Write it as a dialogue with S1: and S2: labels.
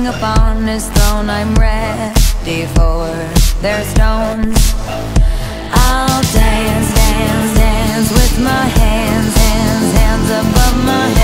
S1: king upon his throne, I'm ready for their stones. I'll dance, dance, dance with my hands, hands, hands above my head.